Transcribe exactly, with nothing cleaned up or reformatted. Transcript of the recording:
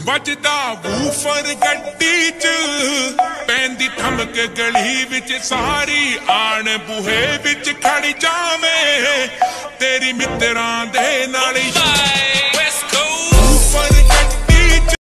ਵੱਜਦਾ ਵੂਫਰ ਗੱਡੀ ਚ ਪੈਂਦੀ ਠਮਕ ਗਲੀ ਵਿੱਚ ਸਾਰੀ ਆਣ ਬੂਹੇ ਵਿੱਚ ਖੜ ਜਾਵੇਂ ਤੇਰੀ ਮਿੱਤਰਾਂ ਦੇ